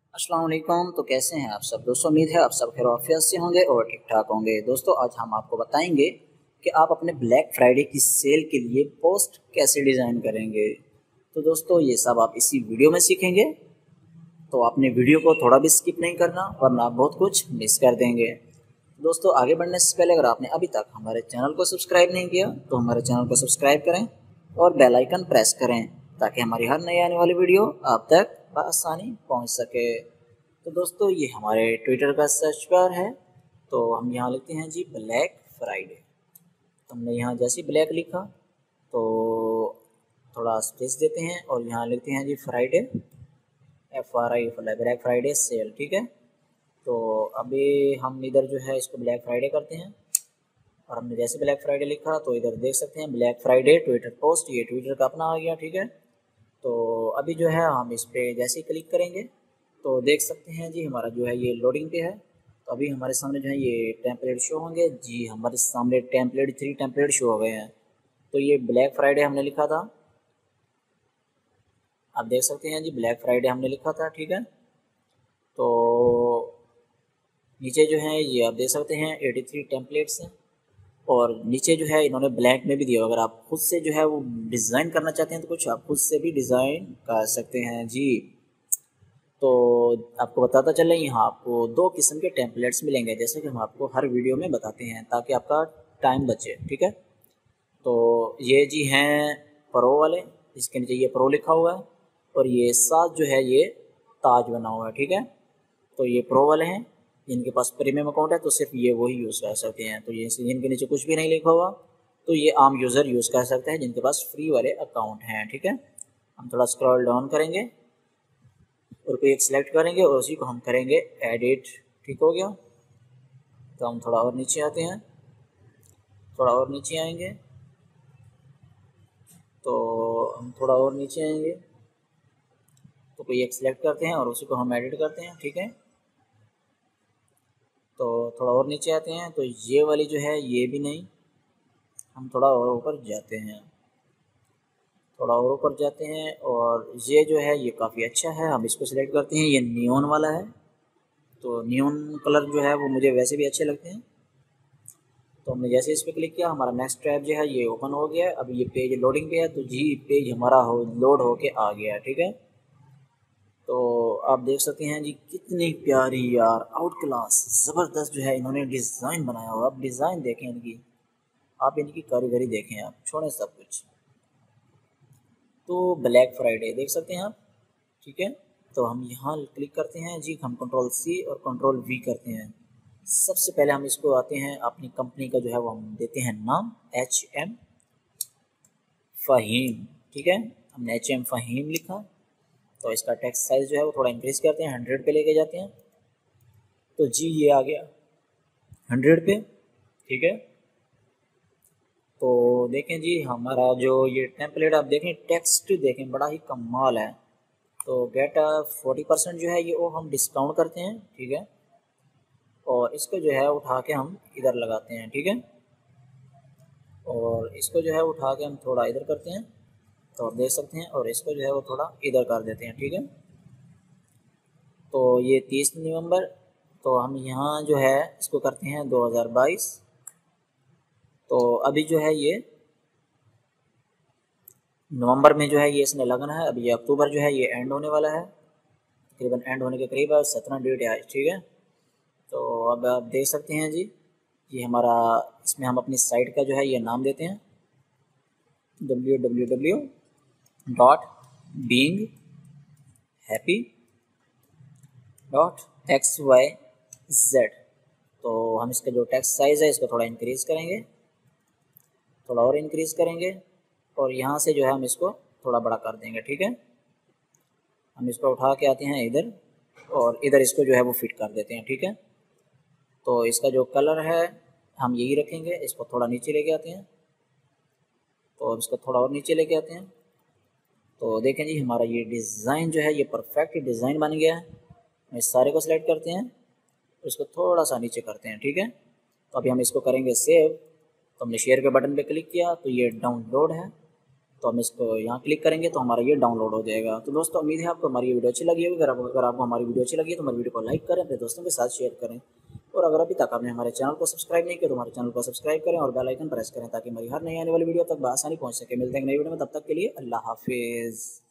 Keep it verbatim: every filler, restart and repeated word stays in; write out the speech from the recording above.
अस्सलाम वालेकुम। तो कैसे हैं आप सब दोस्तों? उम्मीद है आप सब खैरियत से होंगे और ठीक ठाक होंगे। दोस्तों आज हम आपको बताएंगे कि आप अपने ब्लैक फ्राइडे की सेल के लिए पोस्ट कैसे डिज़ाइन करेंगे। तो दोस्तों ये सब आप इसी वीडियो में सीखेंगे, तो आपने वीडियो को थोड़ा भी स्किप नहीं करना वरना आप बहुत कुछ मिस कर देंगे। दोस्तों आगे बढ़ने से पहले अगर आपने अभी तक हमारे चैनल को सब्सक्राइब नहीं किया तो हमारे चैनल को सब्सक्राइब करें और बेल आइकन प्रेस करें ताकि हमारी हर नई आने वाली वीडियो आप तक आसानी पहुंच सके। तो दोस्तों ये हमारे ट्विटर का सर्च बार है, तो हम यहाँ लिखते हैं जी ब्लैक फ्राइडे। तो हमने यहाँ जैसे ब्लैक लिखा तो थोड़ा स्पेस देते हैं और यहाँ लिखते हैं जी Friday, F R I black Friday sale. ठीक है, तो अभी हम इधर जो है इसको ब्लैक फ्राइडे करते हैं और हमने जैसे ब्लैक फ्राइडे लिखा तो इधर देख सकते हैं ब्लैक फ्राइडे ट्विटर पोस्ट, ये ट्विटर का अपना आ गया। ठीक है, तो अभी जो है हम इस पर जैसे ही क्लिक करेंगे तो देख सकते हैं जी हमारा जो है ये लोडिंग पे है। तो अभी हमारे सामने जो है ये टेम्पलेट शो होंगे जी, हमारे सामने टेम्पलेट थ्री टेम्पलेट शो हो गए हैं। तो ये ब्लैक फ्राइडे हमने लिखा था, आप देख सकते हैं जी ब्लैक फ्राइडे हमने लिखा था। ठीक है, तो नीचे जो है ये आप देख सकते हैं तिरासी टेम्पलेट्स हैं और नीचे जो है इन्होंने ब्लैंक में भी दिया। अगर आप खुद से जो है वो डिज़ाइन करना चाहते हैं तो कुछ आप खुद से भी डिज़ाइन कर सकते हैं जी। तो आपको बताता चले यहाँ आपको दो किस्म के टेम्पलेट्स मिलेंगे जैसे कि हम आपको हर वीडियो में बताते हैं ताकि आपका टाइम बचे। ठीक है, तो ये जी हैं प्रो वाले, इसके नीचे ये प्रो लिखा हुआ है और ये साथ जो है ये ताज बना हुआ है। ठीक है, तो ये प्रो वाले हैं, जिनके पास प्रीमियम अकाउंट है तो सिर्फ ये वही यूज़ कर सकते हैं। तो ये जिनके नीचे कुछ भी नहीं लिखा हुआ तो ये आम यूज़र यूज़ कर सकते हैं जिनके पास फ्री वाले अकाउंट हैं। ठीक है, हम थोड़ा स्क्रॉल डाउन करेंगे और कोई एक सिलेक्ट करेंगे और उसी को हम करेंगे एडिट। ठीक हो गया, तो हम थोड़ा और नीचे आते हैं, थोड़ा और नीचे आएंगे, तो हम थोड़ा और नीचे आएंगे तो कोई एक सिलेक्ट करते हैं और उसी को हम एडिट करते हैं। ठीक है, तो थोड़ा और नीचे आते हैं तो ये वाली जो है ये भी नहीं, हम थोड़ा और ऊपर जाते हैं, थोड़ा और ऊपर जाते हैं और ये जो है ये काफ़ी अच्छा है, हम इसको सिलेक्ट करते हैं। ये नियॉन वाला है, तो नियॉन कलर जो है वो मुझे वैसे भी अच्छे लगते हैं। तो हमने जैसे इस पर क्लिक किया हमारा नेक्स्ट टैब जो है ये ओपन हो गया है। अब ये पेज लोडिंग पे है तो जी पेज हमारा हो लोड होके आ गया है। ठीक है, तो आप देख सकते हैं जी कितनी प्यारी यार आउट क्लास ज़बरदस्त जो है इन्होंने डिज़ाइन बनाया हुआ। आप डिज़ाइन देखें इनकी, आप इनकी कारीगरी देखें, आप छोड़ें सब कुछ। तो ब्लैक फ्राइडे देख सकते हैं आप। ठीक है, तो हम यहाँ क्लिक करते हैं जी, हम कंट्रोल सी और कंट्रोल वी करते हैं। सबसे पहले हम इसको आते हैं अपनी कंपनी का जो है वो हम देते हैं नाम एच एम फ़हीम। ठीक है, हमने एच एम फ़हीम लिखा तो इसका टेक्स्ट साइज़ जो है वो थोड़ा इंक्रीज़ करते हैं, हंड्रेड पे लेके जाते हैं। तो जी ये आ गया हंड्रेड पे। ठीक है, तो देखें जी हमारा जो ये टेम्पलेट आप देखें, टेक्स्ट देखें बड़ा ही कमाल है। तो गेट फोर्टी परसेंट जो है ये वो हम डिस्काउंट करते हैं। ठीक है, और इसको जो है उठा के हम इधर लगाते हैं। ठीक है, और इसको जो है उठा के हम थोड़ा इधर करते हैं तो आप देख सकते हैं, और इसको जो है वो थोड़ा इधर कर देते हैं। ठीक है, तो ये तीस नवंबर, तो हम यहाँ जो है इसको करते हैं दो हज़ार बाईस। तो अभी जो है ये नवंबर में जो है ये इसने लगना है, अभी ये अक्टूबर जो है ये एंड होने वाला है, तकरीबन एंड होने के करीब है, सत्रह डेट है। ठीक है, तो अब आप देख सकते हैं जी ये हमारा, इसमें हम अपनी साइट का जो है ये नाम देते हैं W W W dot being happy dot X Y Z. तो हम इसका जो टेक्स्ट साइज़ है इसको थोड़ा इंक्रीज़ करेंगे, थोड़ा और इंक्रीज़ करेंगे और यहाँ से जो है हम इसको थोड़ा बड़ा कर देंगे। ठीक है, हम इसको उठा के आते हैं इधर और इधर इसको जो है वो फिट कर देते हैं। ठीक है, तो इसका जो कलर है हम यही रखेंगे, इसको थोड़ा नीचे लेके आते हैं, तो इसको थोड़ा और नीचे लेके आते हैं। तो देखें जी हमारा ये डिज़ाइन जो है ये परफेक्ट डिज़ाइन बन गया है। हम इस सारे को सिलेक्ट करते हैं, इसको थोड़ा सा नीचे करते हैं। ठीक है, तो अभी हम इसको करेंगे सेव। तो हमने शेयर के बटन पे क्लिक किया तो ये डाउनलोड है, तो हम इसको यहाँ क्लिक करेंगे तो हमारा ये डाउनलोड हो जाएगा। तो दोस्तों उम्मीद है आपको हमारी ये वीडियो अच्छी लगी होगी। अगर आपको अगर आपको हमारी वीडियो अच्छी लगी है तो हमारी वीडियो को लाइक करें, अपने दोस्तों के साथ शेयर करें, और अगर अभी तक आपने हमारे चैनल को सब्सक्राइब नहीं किया तो हमारे चैनल को सब्सक्राइब करें और बेल आइकन प्रेस करें ताकि हमारी हर नई आने वाली वीडियो तक आसानी पहुँच सके। मिलते हैं नई वीडियो में, तब तक के लिए अल्लाह हाफिज़।